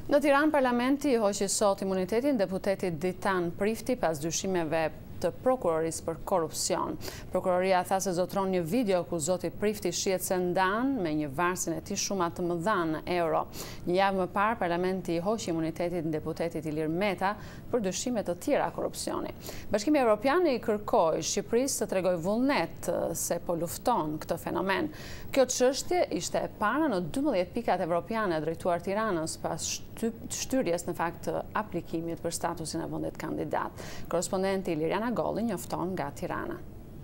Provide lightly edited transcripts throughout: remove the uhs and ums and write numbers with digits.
Në Tiranë, parlamenti i hoqi sot imunitetin deputetit Dritan Prifti pas dyshimeve të prokurorisë për korupcion. Prokuroria tha se zotron një video ku zoti Prifti shihet se ndan me një varësin e tij shuma të mëdha në euro. Një javë më parë, parlamenti i hoqi imunitetin deputetit Ilir Meta për dyshime të tjera korupcioni. Bashkimi Evropian i kërkoi Shqipërisë të tregojë vullnet se po lufton këtë fenomen. Kjo çështje ishte e para në 12 pikat evropiane drejtuar Tiranës pas shtyrjes në fakt të aplikimit për statusin e vendit kandidat. Korrespondenti Iliriana Golli njofton nga Tirana.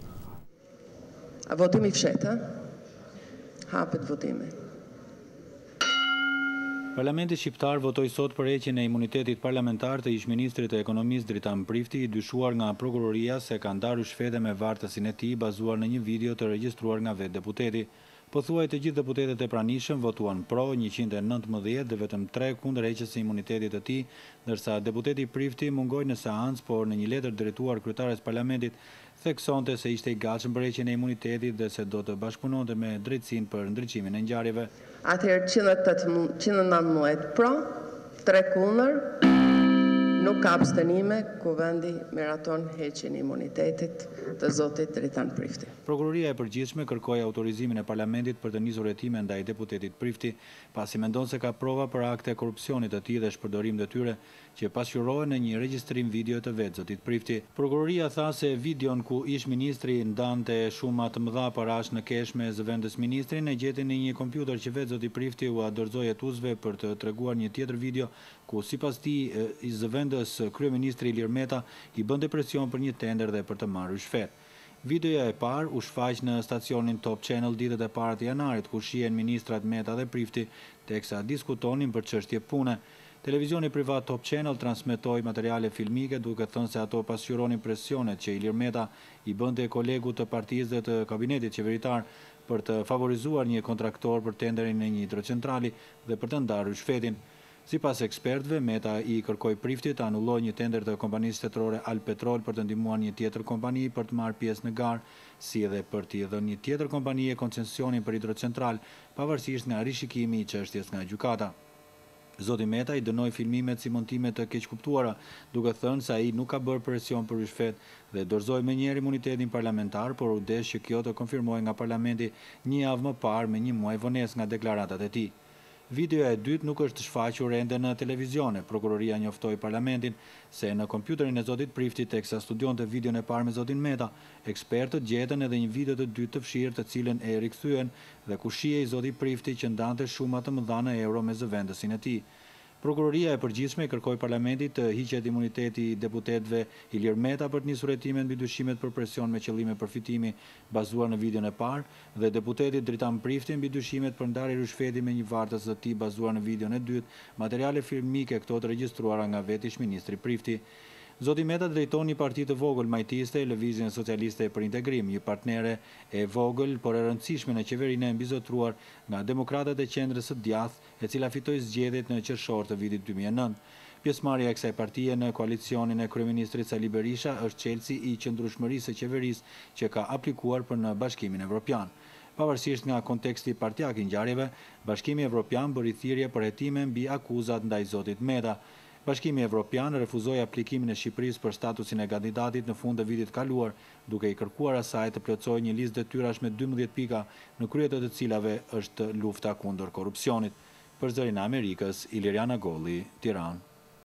A votimi fshetë? Hapet votimi. Parlamenti shqiptar votoi sot për heqjen e imunitetit parlamentar të ish-ministrit të ekonomisë Dritan Prifti, i dyshuar nga prokuroria se ka ndarë shfede me vartësin e tij bazuar në një video të regjistruar nga vetë deputeti. Pothuaj të gjithë deputetet e pranishëm votuan pro, 119 dhe vetëm 3 kundër heqjes së imunitetit të tij, ndërsa deputeti Prifti mungoi në seancë, por në një letër drejtuar kryetares parlamentit theksonte se ishte i gatshëm për heqjen e imunitetit dhe se do të bashkëpunonte me drejtsinë për ndriçimin e ngjarjeve. Atëherë 119 pro, 3 kundër, nuk ka abstenime, kuvendi miraton heqjen e imunitetit të zotit Dritan Prifti. Prokuroria e përgjithshme kërkoi autorizimin e parlamentit për të nisur hetime ndaj deputetit Prifti, pasi mendon se ka prova për akte korrupsionit të tij dhe shpërdorim të tyre që pasqyrohen në një regjistrim video të vetë zotit Prifti. Prokuroria tha se videon ku ish-ministri ndante shuma të mëdha parash në kesh me zëvendës ministrin e gjeti në një kompjuter që vetë zoti Prifti u dorëzoi hetuesve për të treguar një tjetër video ku sipas tij i zëvendës kryeministri Ilir Meta i bënte presion për një tender dhe për të marrë shfet. Videoja e parë u shfaq në stacionin Top Channel ditët e para të janarit, ku shihen ministrat Meta dhe Prifti teksa diskutonin për çështje pune. Televizioni privat Top Channel transmetoi materiale filmike duke thënë se ato pasqyronin presionet që Ilir Meta i bënte kolegut të partisë dhe të kabinetit qeveritar për të favorizuar një kontraktor për tenderin e një hidrocentrali dhe për të ndarë shfetin. Sipas ekspertëve, Meta i kërkoi Priftit të anullojë një tender të kompanisë shtetërore Alpetrol për të ndihmuar një tjetër kompani për të marrë pjesë në garë, si edhe për t'i dhënë një tjetër kompani koncesionin për hidrocentral, pavarësisht nga rishikimi i çështjes nga gjykata. Zoti Meta i dënoi filmimet si montime të keqkuptuara, duke thënë se ai nuk ka bërë presion për shfet dhe dorëzoi menjëherë imunitetin parlamentar, por u desh që kjo të konfirmohej nga parlamenti një javë më parë me një muaj vonesë nga deklaratat e tij. Videoja e dytë nuk është shfaqur ende në televizione. Prokuroria njoftoi parlamentin se në kompjuterin e zotit Prifti, teksa studionte videon e parë me zotin Meta, ekspertët gjetën edhe një video të dytë të fshirë të cilën e rikthyen dhe ku shihej zoti Prifti që ndante shuma të mëdha në euro me zëvendësin e tij. Prokuroria e përgjithshme kërkoi parlamentit të hiqet imuniteti i deputetëve Ilir Meta për të nisur hetimet mbi dyshimet për presion me qëllime përfitimi bazuar në videon e parë dhe deputetit Dritan Prifti mbi dyshimet për ndarje rishfeti me një vartës të tij bazuar në videon e dytë, materiale filmike këto të regjistruara nga vetë ish-ministri Prifti. Zoti Meta drejton një parti të vogël majtiste, Lëvizjen Socialiste për Integrim, një partnere e vogël por e rëndësishme në qeverinë e mbizotruar nga Demokratët e Qendrës së Djathtë, e cila fitoi zgjedhjet në qershor të vitit 2009. Pjesëmarrja e kësaj partie në koalicionin e kryeministrit Sali Berisha është çelësi i qëndrueshmërisë së qeverisë që ka aplikuar për në Bashkimin Evropian. Pavarësisht nga konteksti partijak i ngjarjeve, Bashkimi Evropian bëri thirrje për hetime mbi akuzat ndaj zotit Meta. Bashkimi Evropian refuzoi aplikimin e Shqipërisë për statusin e kandidatit në fund të vitit kaluar, duke i kërkuar asaj të plotësojë një listë detyrash me 12 pika, në krye të cilave është lufta kundër korrupsionit. Për Zërin e Amerikës, Iliriana Golli, Tiranë.